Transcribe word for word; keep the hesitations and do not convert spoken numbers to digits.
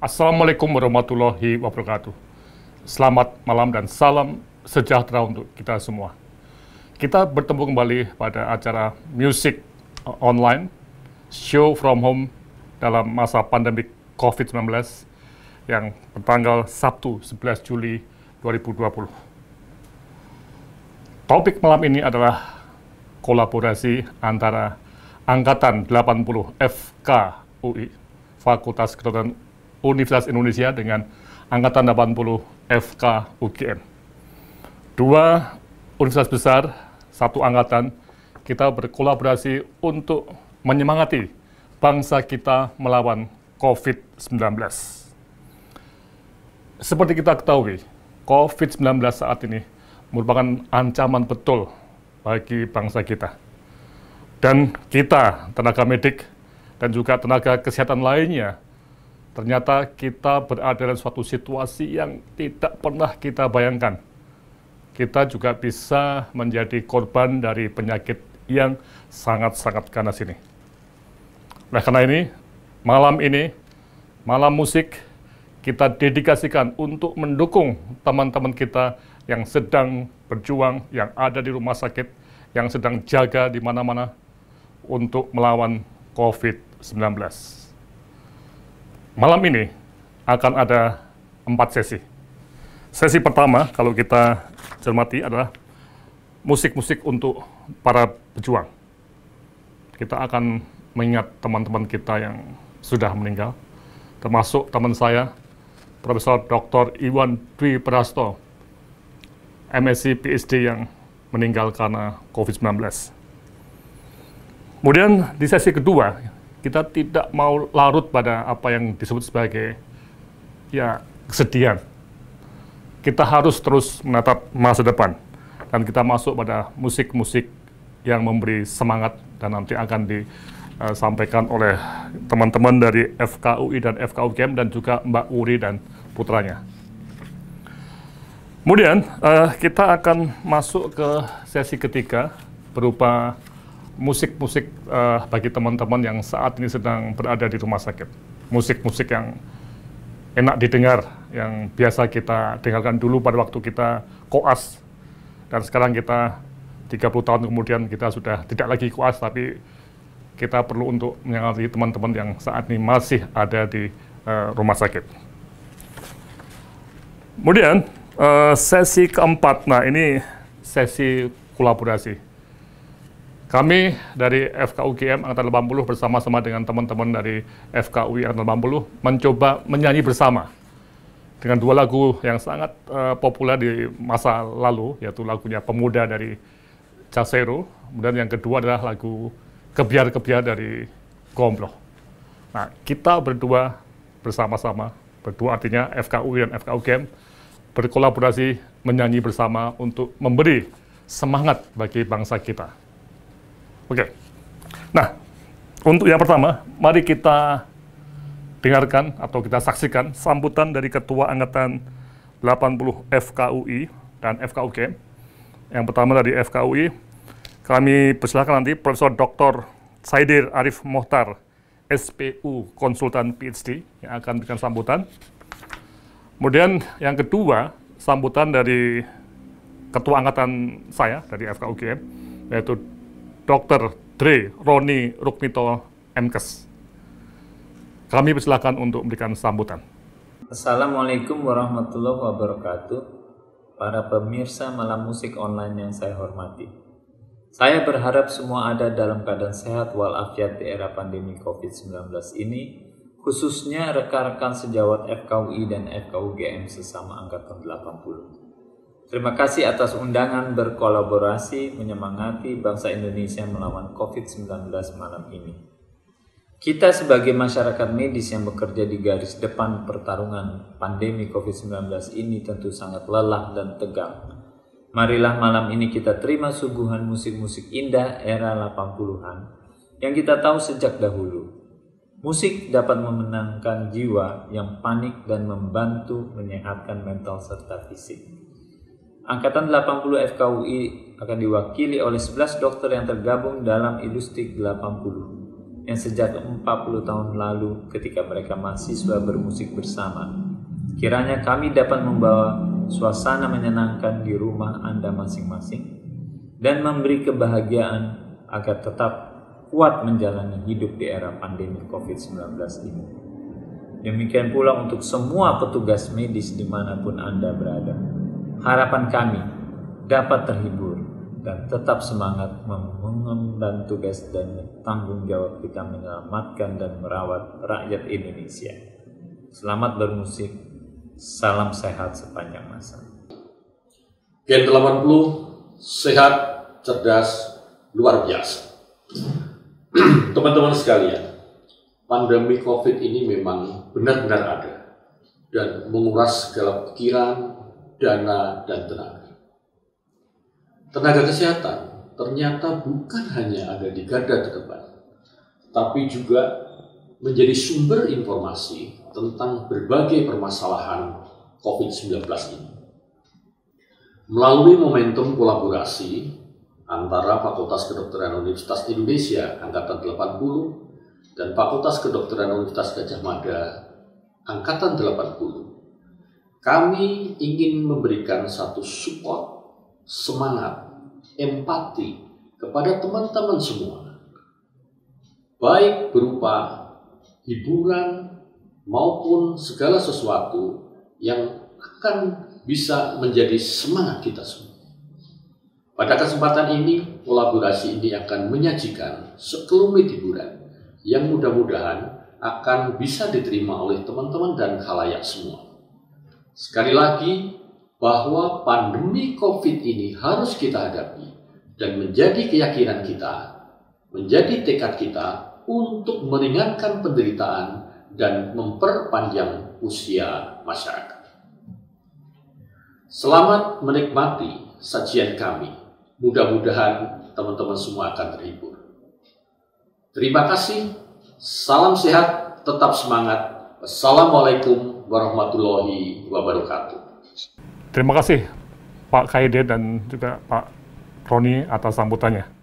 Assalamualaikum warahmatullahi wabarakatuh. Selamat malam dan salam sejahtera untuk kita semua. Kita bertemu kembali pada acara Music Online, Show from Home dalam masa pandemi covid sembilan belas yang bertanggal Sabtu sebelas Juli dua ribu dua puluh. Topik malam ini adalah kolaborasi antara Angkatan delapan puluh F K U I, Fakultas Kedokteran Universitas Indonesia, dengan Angkatan delapan puluh F K U G M. Dua universitas besar, satu angkatan, kita berkolaborasi untuk menyemangati bangsa kita melawan covid sembilan belas. Seperti kita ketahui, covid sembilan belas saat ini merupakan ancaman betul bagi bangsa kita. Dan kita, tenaga medik, dan juga tenaga kesehatan lainnya, ternyata kita berada dalam suatu situasi yang tidak pernah kita bayangkan. Kita juga bisa menjadi korban dari penyakit yang sangat-sangat ganas ini. Nah, karena ini, malam ini, malam musik, kita dedikasikan untuk mendukung teman-teman kita yang sedang berjuang, yang ada di rumah sakit, yang sedang jaga di mana-mana untuk melawan covid sembilan belas. Malam ini akan ada empat sesi. Sesi pertama, kalau kita cermati, adalah musik-musik untuk para pejuang. Kita akan mengingat teman-teman kita yang sudah meninggal, termasuk teman saya, Profesor Doktor Iwan Dwi Prasto, M Si P H D yang meninggal karena covid sembilan belas. Kemudian di sesi kedua, kita tidak mau larut pada apa yang disebut sebagai ya kesedihan. Kita harus terus menatap masa depan, dan kita masuk pada musik-musik yang memberi semangat dan nanti akan disampaikan oleh teman-teman dari F K U I dan F K U G M dan juga Mbak Uri dan putranya. Kemudian uh, kita akan masuk ke sesi ketiga berupa musik-musik uh, bagi teman-teman yang saat ini sedang berada di rumah sakit. Musik-musik yang enak didengar, yang biasa kita dengarkan dulu pada waktu kita koas, dan sekarang kita tiga puluh tahun kemudian kita sudah tidak lagi koas, tapi kita perlu untuk menyangkali teman-teman yang saat ini masih ada di uh, rumah sakit. Kemudian uh, sesi keempat, nah ini sesi kolaborasi. Kami dari F K U G M Angkatan delapan puluh bersama-sama dengan teman-teman dari F K U I Angkatan delapan puluh mencoba menyanyi bersama dengan dua lagu yang sangat uh, populer di masa lalu, yaitu lagunya Pemuda dari Casero, kemudian yang kedua adalah lagu Kebiar-Kebiar dari Gombloh. Nah, kita berdua bersama-sama, berdua artinya F K U I dan F K U G M, berkolaborasi menyanyi bersama untuk memberi semangat bagi bangsa kita. Oke, nah untuk yang pertama, mari kita dengarkan atau kita saksikan sambutan dari Ketua Angkatan delapan puluh F K U I dan F K U G M. Yang pertama dari F K U I, kami persilakan nanti Profesor Doktor Saidir Arif Mohtar, S P U Konsultan P H D, yang akan memberikan sambutan. Kemudian yang kedua, sambutan dari Ketua Angkatan saya dari F K U G M, yaitu Doktor Dre Roni Rukmito M Kes. Kami persilakan untuk memberikan sambutan. Assalamualaikum warahmatullahi wabarakatuh. Para pemirsa malam musik online yang saya hormati. Saya berharap semua ada dalam keadaan sehat walafiat di era pandemi covid sembilan belas ini, khususnya rekan-rekan sejawat F K U I dan F K U G M sesama Angkatan delapan puluh. Terima kasih atas undangan berkolaborasi menyemangati bangsa Indonesia melawan covid sembilan belas malam ini. Kita sebagai masyarakat medis yang bekerja di garis depan pertarungan pandemi covid sembilan belas ini tentu sangat lelah dan tegang. Marilah malam ini kita terima suguhan musik-musik indah era delapan puluhan yang kita tahu sejak dahulu. Musik dapat memenangkan jiwa yang panik dan membantu menyehatkan mental serta fisik. Angkatan delapan puluh F K U I akan diwakili oleh sebelas dokter yang tergabung dalam Ilustik delapan puluh. yang sejak empat puluh tahun lalu ketika mereka mahasiswa bermusik bersama. Kiranya kami dapat membawa suasana menyenangkan di rumah Anda masing-masing dan memberi kebahagiaan agar tetap kuat menjalani hidup di era pandemi covid sembilan belas ini. Demikian pula untuk semua petugas medis dimanapun Anda berada. Harapan kami dapat terhibur dan tetap semangat mengemban tugas dan tanggung jawab kita menyelamatkan dan merawat rakyat Indonesia. Selamat bermusik, salam sehat sepanjang masa. Gen delapan puluh, sehat, cerdas, luar biasa. Teman-teman sekalian, pandemi COVID ini memang benar-benar ada dan menguras segala pikiran, dana, dan tenaga. Tenaga kesehatan ternyata bukan hanya ada di garda terdepan, tapi juga menjadi sumber informasi tentang berbagai permasalahan covid sembilan belas ini. Melalui momentum kolaborasi antara Fakultas Kedokteran Universitas Indonesia Angkatan delapan puluh dan Fakultas Kedokteran Universitas Gadjah Mada Angkatan delapan puluh, kami ingin memberikan satu support, semangat, empati kepada teman-teman semua, baik berupa hiburan maupun segala sesuatu yang akan bisa menjadi semangat kita semua. Pada kesempatan ini, kolaborasi ini akan menyajikan sekelumit hiburan yang mudah-mudahan akan bisa diterima oleh teman-teman dan khalayak semua. Sekali lagi, bahwa pandemi COVID ini harus kita hadapi dan menjadi keyakinan kita, menjadi tekad kita untuk meringankan penderitaan dan memperpanjang usia masyarakat. Selamat menikmati sajian kami. Mudah-mudahan teman-teman semua akan terhibur. Terima kasih. Salam sehat, tetap semangat. Wassalamualaikum warahmatullahi wabarakatuh. Terima kasih Pak Kaide dan juga Pak Roni atas sambutannya.